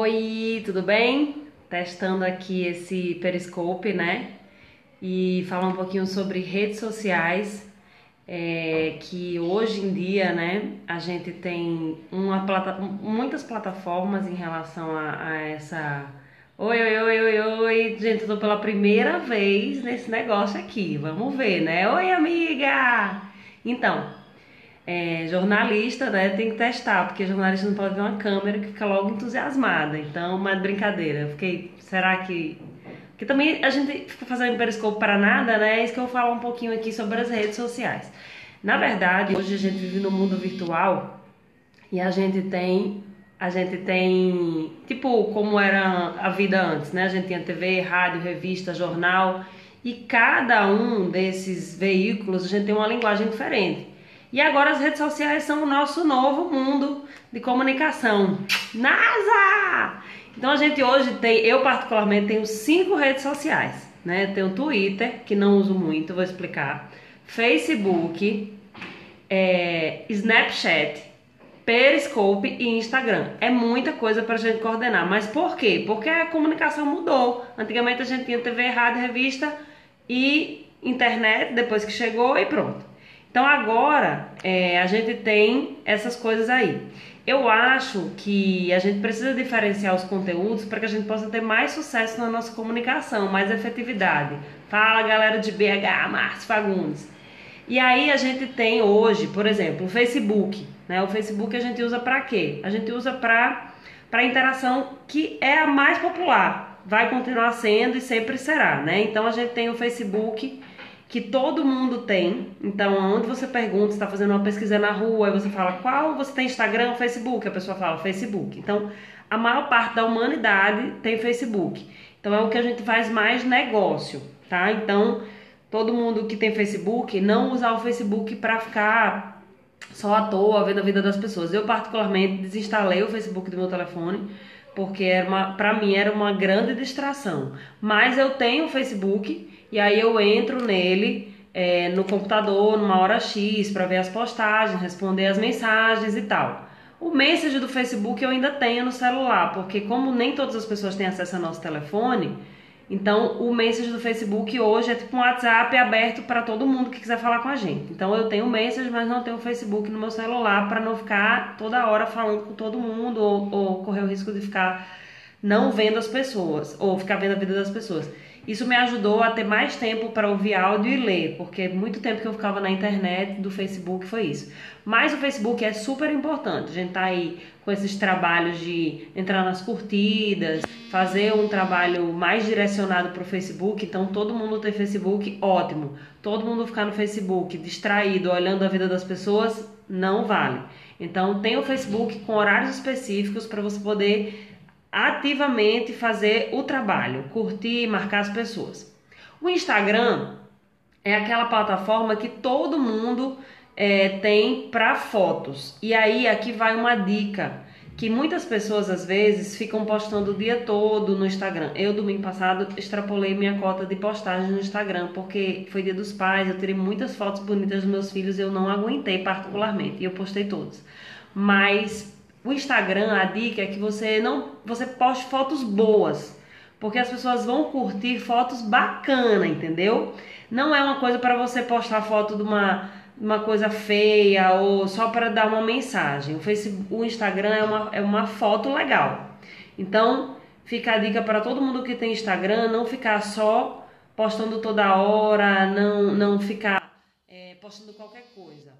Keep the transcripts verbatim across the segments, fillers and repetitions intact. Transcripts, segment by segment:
Oi, tudo bem? Testando aqui esse Periscope, né? E falar um pouquinho sobre redes sociais, é, que hoje em dia, né, a gente tem uma plata muitas plataformas em relação a, a essa. Oi, oi, oi, oi, oi, gente, eu tô pela primeira vez nesse negócio aqui, vamos ver, né? Oi, amiga! Então. É, jornalista, né, tem que testar, porque jornalista não pode ver uma câmera que fica logo entusiasmada. Então, mas brincadeira. Eu fiquei, será que. Porque também a gente fica fazendo periscope para nada, né? É isso que eu vou falar um pouquinho aqui sobre as redes sociais. Na verdade, hoje a gente vive no mundo virtual e a gente tem. A gente tem, tipo, como era a vida antes, né? A gente tinha T V, rádio, revista, jornal, e cada um desses veículos a gente tem uma linguagem diferente. E agora as redes sociais são o nosso novo mundo de comunicação. NASA! Então a gente hoje tem, eu particularmente tenho cinco redes sociais, né? Tenho Twitter, que não uso muito, vou explicar. Facebook, é, Snapchat, Periscope e Instagram. É muita coisa pra gente coordenar. Mas por quê? Porque a comunicação mudou. Antigamente a gente tinha T V, rádio, revista e internet, depois que chegou e pronto. Então agora é, a gente tem essas coisas aí. Eu acho que a gente precisa diferenciar os conteúdos para que a gente possa ter mais sucesso na nossa comunicação, mais efetividade. Fala, galera de B H, Márcio Fagundes. E aí a gente tem hoje, por exemplo, o Facebook, né? O Facebook a gente usa para quê? A gente usa para para interação, que é a mais popular, vai continuar sendo e sempre será, né? Então a gente tem o Facebook, que todo mundo tem. Então, onde você pergunta, você está fazendo uma pesquisa na rua, aí você fala qual você tem Instagram ou Facebook, a pessoa fala Facebook. Então, a maior parte da humanidade tem Facebook. Então, é o que a gente faz mais negócio, tá? Então, todo mundo que tem Facebook, não usar o Facebook para ficar só à toa vendo a vida das pessoas. Eu, particularmente, desinstalei o Facebook do meu telefone, porque era uma, pra mim era uma grande distração. Mas eu tenho o Facebook e aí eu entro nele é, no computador numa hora X para ver as postagens, responder as mensagens e tal. O Messenger do Facebook eu ainda tenho no celular, porque como nem todas as pessoas têm acesso ao nosso telefone, então o Messenger do Facebook hoje é tipo um WhatsApp aberto para todo mundo que quiser falar com a gente. Então eu tenho o Messenger, mas não tenho o Facebook no meu celular para não ficar toda hora falando com todo mundo ou, ou correr o risco de ficar não vendo as pessoas ou ficar vendo a vida das pessoas. Isso me ajudou a ter mais tempo para ouvir áudio e ler, porque muito tempo que eu ficava na internet do Facebook foi isso. Mas o Facebook é super importante. A gente tá aí com esses trabalhos de entrar nas curtidas, fazer um trabalho mais direcionado para o Facebook. Então todo mundo tem Facebook, ótimo. Todo mundo ficar no Facebook distraído, olhando a vida das pessoas, não vale. Então tem o Facebook com horários específicos para você poder ativamente fazer o trabalho, curtir, marcar as pessoas. O Instagram é aquela plataforma que todo mundo é, tem para fotos. E aí aqui vai uma dica que muitas pessoas às vezes ficam postando o dia todo no Instagram. Eu domingo passado extrapolei minha cota de postagem no Instagram porque foi dia dos pais, eu tirei muitas fotos bonitas dos meus filhos e eu não aguentei particularmente e eu postei todas. Mas o Instagram, a dica é que você não, você poste fotos boas, porque as pessoas vão curtir fotos bacanas, entendeu? Não é uma coisa para você postar foto de uma, uma coisa feia ou só para dar uma mensagem. O Facebook, o Instagram é uma, é uma foto legal. Então, fica a dica para todo mundo que tem Instagram, não ficar só postando toda hora, não, não ficar é, postando qualquer coisa.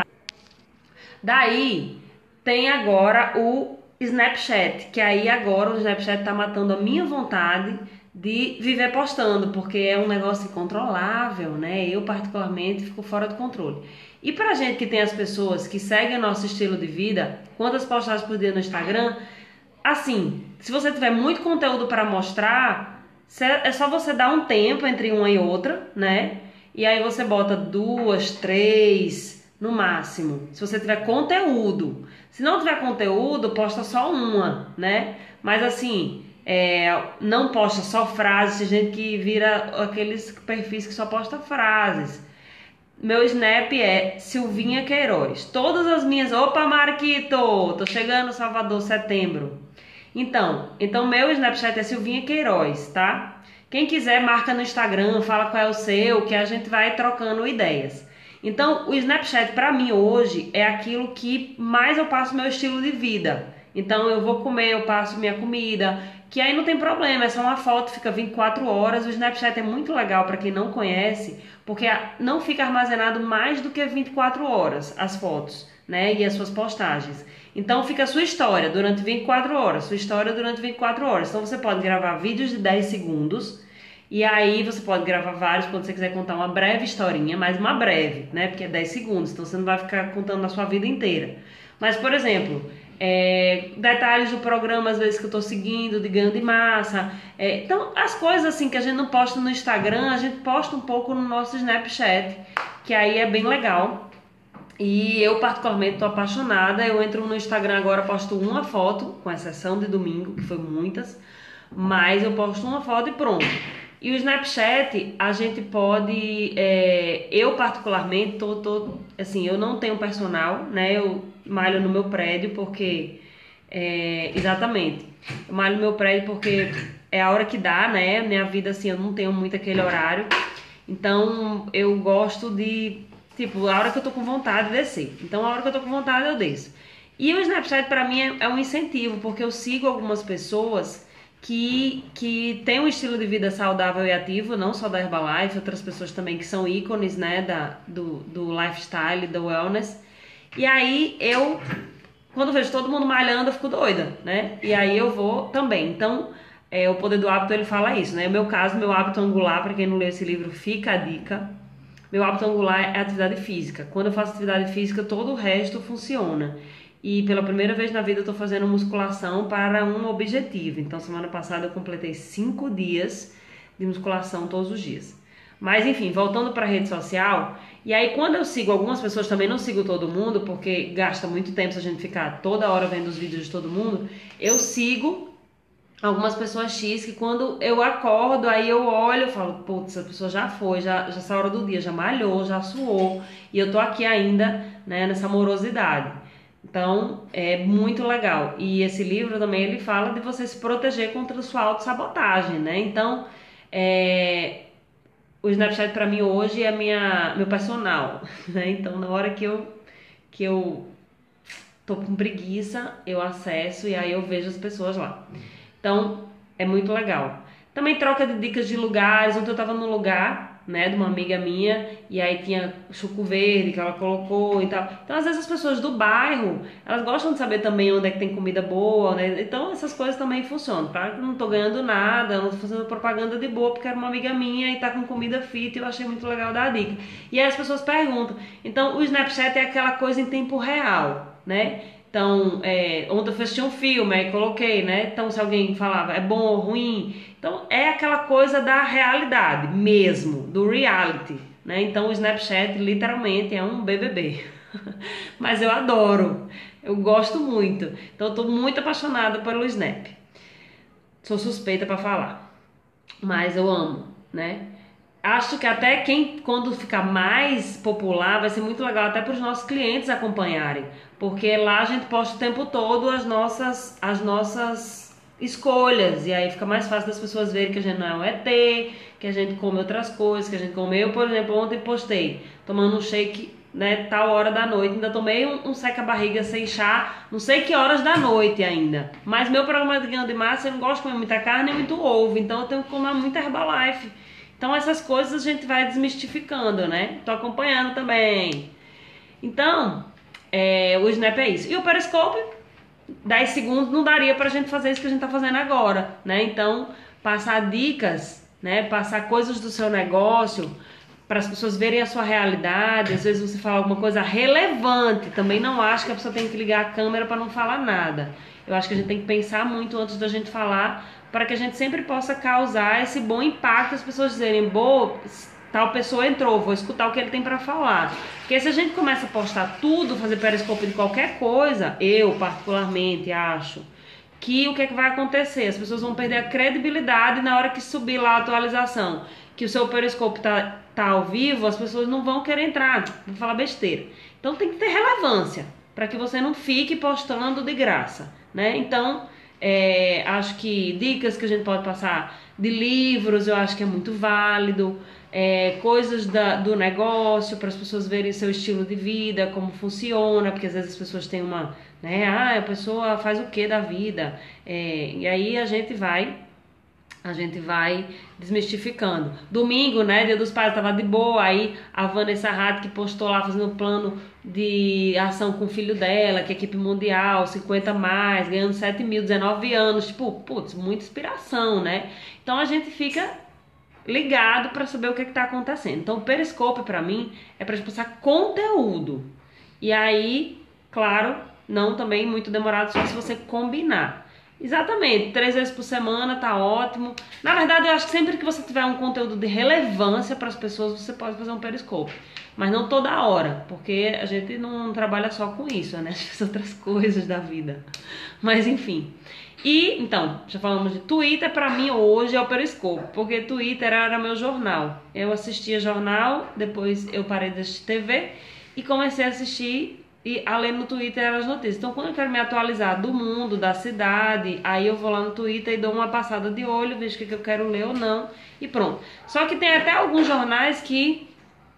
Daí tem agora o Snapchat, que aí agora o Snapchat tá matando a minha vontade de viver postando, porque é um negócio incontrolável, né? Eu particularmente fico fora de controle. E pra gente que tem as pessoas que seguem o nosso estilo de vida, quantas postagens por dia no Instagram, assim, se você tiver muito conteúdo para mostrar, é só você dar um tempo entre uma e outra, né? E aí você bota duas, três no máximo, se você tiver conteúdo. Se não tiver conteúdo, posta só uma, né? Mas assim, é, não posta só frases, tem gente que vira aqueles perfis que só posta frases. Meu Snap é Silvinha Queiroz. Todas as minhas... Opa, Marquito! Tô chegando, Salvador, setembro. Então, então meu Snapchat é Silvinha Queiroz, tá? Quem quiser marca no Instagram, fala qual é o seu, que a gente vai trocando ideias. Então, o Snapchat para mim hoje é aquilo que mais eu passo meu estilo de vida. Então, eu vou comer, eu passo minha comida, que aí não tem problema, é só uma foto, fica vinte e quatro horas. O Snapchat é muito legal para quem não conhece, porque não fica armazenado mais do que vinte e quatro horas as fotos, né, e as suas postagens. Então fica a sua história durante vinte e quatro horas, sua história durante vinte e quatro horas. Então você pode gravar vídeos de dez segundos, e aí você pode gravar vários quando você quiser contar uma breve historinha, mas uma breve, né, porque é dez segundos, então você não vai ficar contando a sua vida inteira. Mas, por exemplo, é, detalhes do programa, às vezes, que eu tô seguindo, de ganho de massa. É, então, as coisas assim que a gente não posta no Instagram, a gente posta um pouco no nosso Snapchat, que aí é bem legal. E eu particularmente tô apaixonada. Eu entro no Instagram agora, posto uma foto, com exceção de domingo, que foi muitas, mas eu posto uma foto e pronto. E o Snapchat, a gente pode, é, eu particularmente tô, tô, assim, eu não tenho personal, né, eu malho no meu prédio porque, é, exatamente, eu malho no meu prédio porque é a hora que dá, né, minha vida assim, eu não tenho muito aquele horário, então eu gosto de, tipo, a hora que eu tô com vontade de descer, então a hora que eu tô com vontade eu desço. E o Snapchat para mim é, é um incentivo, porque eu sigo algumas pessoas que, que tem um estilo de vida saudável e ativo, não só da Herbalife, outras pessoas também que são ícones, né, da, do, do lifestyle, do wellness. E aí eu, quando vejo todo mundo malhando, eu fico doida, né? E aí eu vou também. Então, é, o Poder do Hábito, ele fala isso, né? No meu caso, meu hábito angular, para quem não leu esse livro, fica a dica. Meu hábito angular é atividade física. Quando eu faço atividade física, todo o resto funciona. E pela primeira vez na vida eu tô fazendo musculação para um objetivo. Então, semana passada eu completei cinco dias de musculação todos os dias. Mas, enfim, voltando para a rede social. E aí, quando eu sigo algumas pessoas, também não sigo todo mundo, porque gasta muito tempo se a gente ficar toda hora vendo os vídeos de todo mundo. Eu sigo algumas pessoas X que quando eu acordo, aí eu olho e falo, putz, essa pessoa já foi, já, já essa hora do dia, já malhou, já suou. E eu tô aqui ainda, né, nessa morosidade. Então, é muito legal. E esse livro também, ele fala de você se proteger contra a sua autossabotagem, né? Então, é, o Snapchat para mim hoje é minha, meu personal, né? Então, na hora que eu, que eu tô com preguiça, eu acesso e aí eu vejo as pessoas lá. Então, é muito legal. Também troca de dicas de lugares. Ontem eu tava num lugar, né, de uma amiga minha, e aí tinha suco verde que ela colocou e tal. Então, às vezes as pessoas do bairro, elas gostam de saber também onde é que tem comida boa, né? Então, essas coisas também funcionam. Claro que eu não tô ganhando nada, eu não tô fazendo propaganda de boa, porque era uma amiga minha e tá com comida fit e eu achei muito legal dar a dica. E aí as pessoas perguntam. Então, o Snapchat é aquela coisa em tempo real, né? Então, é, ontem eu assisti um filme, aí coloquei, né? Então, se alguém falava é bom ou ruim, então é aquela coisa da realidade mesmo, do reality, né? Então, o Snapchat literalmente é um B B B. Mas eu adoro, eu gosto muito. Então, eu tô muito apaixonada pelo Snap. Sou suspeita pra falar, mas eu amo, né? Acho que até quem, quando ficar mais popular, vai ser muito legal até para os nossos clientes acompanharem, porque lá a gente posta o tempo todo as nossas, as nossas escolhas, e aí fica mais fácil das pessoas verem que a gente não é um E T, que a gente come outras coisas, que a gente come. Eu, por exemplo, ontem postei tomando um shake, né, tal hora da noite, ainda tomei um, um seca-barriga sem chá, não sei que horas da noite ainda, mas meu programa de ganho de massa, eu não gosto de comer muita carne e muito ovo, então eu tenho que comer muita Herbalife. Então essas coisas a gente vai desmistificando, né? Tô acompanhando também. Então, é, o Snap é isso. E o Periscope, dez segundos não daria pra gente fazer isso que a gente tá fazendo agora, né? Então, passar dicas, né? Passar coisas do seu negócio para as pessoas verem a sua realidade. Às vezes você fala alguma coisa relevante. Também não acho que a pessoa tem que ligar a câmera para não falar nada. Eu acho que a gente tem que pensar muito antes da gente falar, para que a gente sempre possa causar esse bom impacto, as pessoas dizerem, boa, tal pessoa entrou, vou escutar o que ele tem para falar. Porque se a gente começa a postar tudo, fazer periscope de qualquer coisa, eu particularmente acho que o que é que vai acontecer? As pessoas vão perder a credibilidade na hora que subir lá a atualização, que o seu periscope tá, tá ao vivo, as pessoas não vão querer entrar, vão falar besteira. Então tem que ter relevância, para que você não fique postando de graça, né? Então, É, acho que dicas que a gente pode passar de livros, eu acho que é muito válido. É, coisas da, do negócio para as pessoas verem seu estilo de vida, como funciona, porque às vezes as pessoas têm uma, né, ah, a pessoa faz o que da vida? É, e aí a gente vai a gente vai desmistificando. Domingo, né, Dia dos Pais, tava de boa, aí a Vanessa Hatt que postou lá fazendo um plano de ação com o filho dela, que é equipe mundial, cinquenta mais, ganhando sete mil, dezenove anos, tipo, putz, muita inspiração, né? Então a gente fica ligado para saber o que está acontecendo. Então o Periscope para mim é para passar conteúdo. E aí, claro, não também muito demorado, só se você combinar. Exatamente, três vezes por semana tá ótimo. Na verdade, eu acho que sempre que você tiver um conteúdo de relevância para as pessoas, você pode fazer um Periscope. Mas não toda hora, porque a gente não trabalha só com isso, né? A gente faz outras coisas da vida. Mas enfim. E, então, já falamos de Twitter, pra mim hoje é o Periscope, porque Twitter era meu jornal. Eu assistia jornal, depois eu parei de assistir T V e comecei a assistir e além no Twitter eram as notícias. Então quando eu quero me atualizar do mundo, da cidade, aí eu vou lá no Twitter e dou uma passada de olho, vejo o que eu quero ler ou não e pronto. Só que tem até alguns jornais que,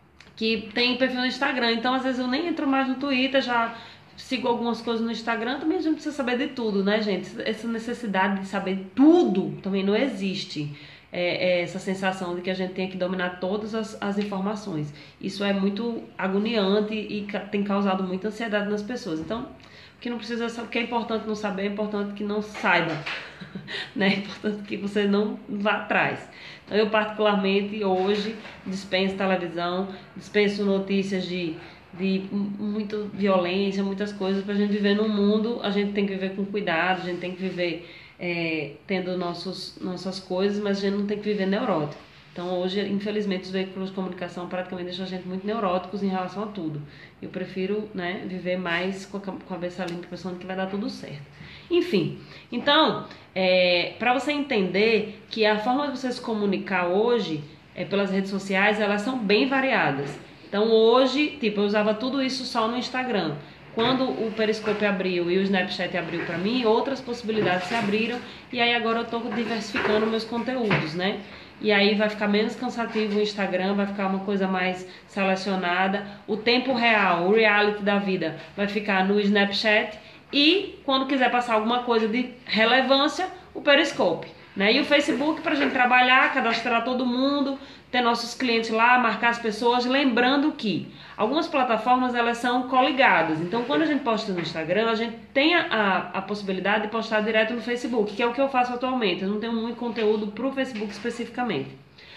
que tem perfil no Instagram, então às vezes eu nem entro mais no Twitter, já sigo algumas coisas no Instagram, também a gente precisa saber de tudo, né, gente? Essa necessidade de saber tudo também não existe. É, é essa sensação de que a gente tem que dominar todas as, as informações. Isso é muito agoniante e tem causado muita ansiedade nas pessoas. Então, o que não precisa, o que é importante não saber, é importante que não saiba, né? É importante que você não vá atrás. Então, eu particularmente hoje dispenso televisão, dispenso notícias de de muita violência, muitas coisas. Pra gente viver num mundo, a gente tem que viver com cuidado, a gente tem que viver é, tendo nossos, nossas coisas, mas a gente não tem que viver neurótico. Então hoje, infelizmente, os veículos de comunicação praticamente deixam a gente muito neuróticos em relação a tudo. Eu prefiro, né, viver mais com a cabeça limpa, pensando que vai dar tudo certo. Enfim, então, é, para você entender que a forma de você se comunicar hoje é, pelas redes sociais, elas são bem variadas. Então hoje, tipo, eu usava tudo isso só no Instagram. Quando o Periscope abriu e o Snapchat abriu pra mim, outras possibilidades se abriram. E aí agora eu tô diversificando meus conteúdos, né? E aí vai ficar menos cansativo o Instagram, vai ficar uma coisa mais selecionada. O tempo real, o reality da vida, vai ficar no Snapchat. E quando quiser passar alguma coisa de relevância, o Periscope, né? E o Facebook pra gente trabalhar, cadastrar todo mundo, ter nossos clientes lá, marcar as pessoas, lembrando que algumas plataformas elas são coligadas. Então quando a gente posta no Instagram, a gente tem a, a possibilidade de postar direto no Facebook, que é o que eu faço atualmente. Eu não tenho muito conteúdo pro Facebook especificamente.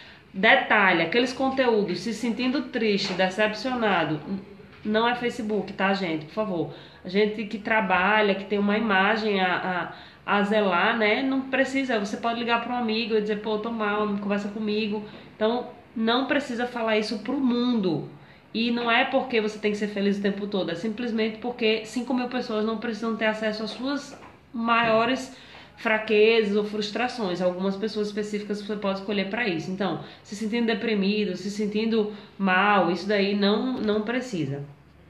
Detalhe, aqueles conteúdos se sentindo triste, decepcionado, não é Facebook, tá, gente? Por favor. A gente que trabalha, que tem uma imagem a, a, a zelar, né? Não precisa, você pode ligar para um amigo e dizer, pô, tô mal, conversa comigo. Então, não precisa falar isso pro mundo. E não é porque você tem que ser feliz o tempo todo, é simplesmente porque cinco mil pessoas não precisam ter acesso às suas maiores fraquezas ou frustrações. Algumas pessoas específicas você pode escolher para isso. Então, se sentindo deprimido, se sentindo mal, isso daí não, não precisa.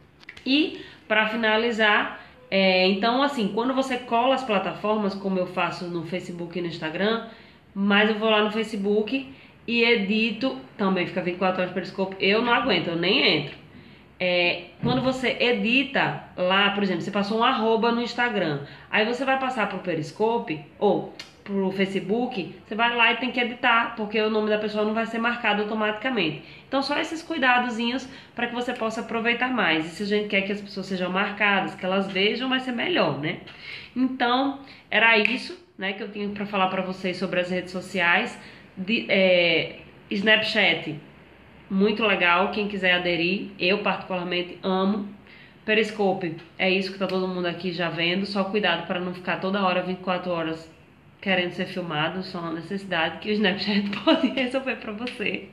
E, para finalizar, é, então assim, quando você cola as plataformas, como eu faço no Facebook e no Instagram, mas eu vou lá no Facebook e edito, também fica vinte e quatro horas de Periscope, eu não aguento, eu nem entro. É, quando você edita lá, por exemplo, você passou um arroba no Instagram, aí você vai passar pro Periscope ou pro Facebook, você vai lá e tem que editar, porque o nome da pessoa não vai ser marcado automaticamente. Então só esses cuidadozinhos para que você possa aproveitar mais. E se a gente quer que as pessoas sejam marcadas, que elas vejam, vai ser melhor, né? Então era isso, né, que eu tinha para falar para vocês sobre as redes sociais. De, é, Snapchat, muito legal, quem quiser aderir, eu particularmente amo. Periscope, é isso que tá todo mundo aqui já vendo, só cuidado para não ficar toda hora, vinte e quatro horas, querendo ser filmado, só uma necessidade que o Snapchat pode resolver para você.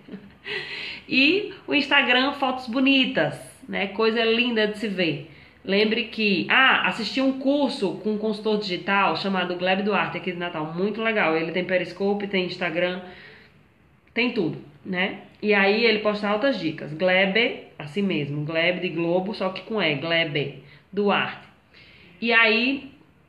E o Instagram, fotos bonitas, né, coisa linda de se ver. Lembre que, ah, assisti um curso com um consultor digital chamado Gleb Duarte aqui de Natal, muito legal, ele tem Periscope, tem Instagram, tem tudo, né? E aí ele posta altas dicas. Gleb, assim mesmo, Gleb de Globo, só que com E, Gleb Duarte. E aí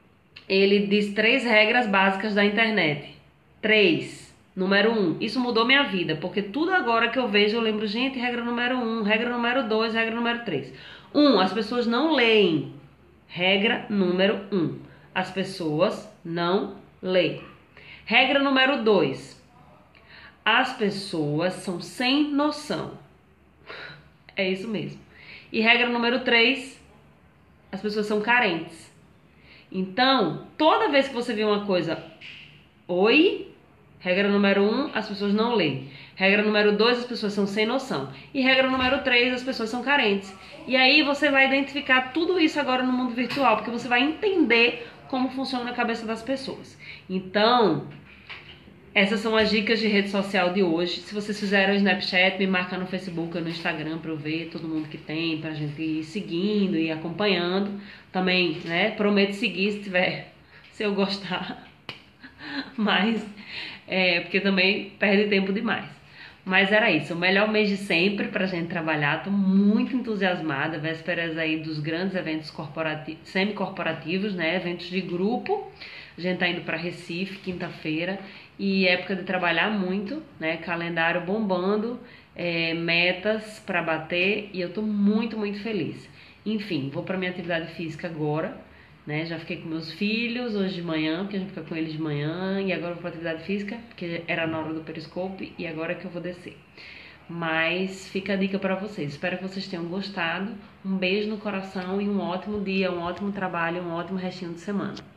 ele diz três regras básicas da internet. Três. Número um, isso mudou minha vida, porque tudo agora que eu vejo eu lembro, gente, regra número um, regra número dois, regra número três. Um, as pessoas não leem. Regra número um, as pessoas não leem. Regra número dois, as pessoas são sem noção. É isso mesmo. E regra número três, as pessoas são carentes. Então, toda vez que você vê uma coisa, oi, regra número um, as pessoas não leem. Regra número dois, as pessoas são sem noção. E regra número três, as pessoas são carentes. E aí você vai identificar tudo isso agora no mundo virtual, porque você vai entender como funciona a cabeça das pessoas. Então, essas são as dicas de rede social de hoje. Se vocês fizeram o Snapchat, me marca no Facebook ou no Instagram para eu ver todo mundo que tem, pra gente ir seguindo e acompanhando. Também, né, prometo seguir se tiver, se eu gostar. Mas, é, porque também perde tempo demais. Mas era isso, o melhor mês de sempre pra gente trabalhar. Tô muito entusiasmada, vésperas aí dos grandes eventos corporativos, semi-corporativos, né, eventos de grupo. A gente tá indo pra Recife, quinta-feira, e época de trabalhar muito, né, calendário bombando, é, metas pra bater, e eu tô muito, muito feliz. Enfim, vou pra minha atividade física agora, né, já fiquei com meus filhos hoje de manhã, porque a gente fica com eles de manhã, e agora vou pra atividade física, porque era na hora do Periscope, e agora é que eu vou descer. Mas fica a dica pra vocês, espero que vocês tenham gostado, um beijo no coração e um ótimo dia, um ótimo trabalho, um ótimo restinho de semana.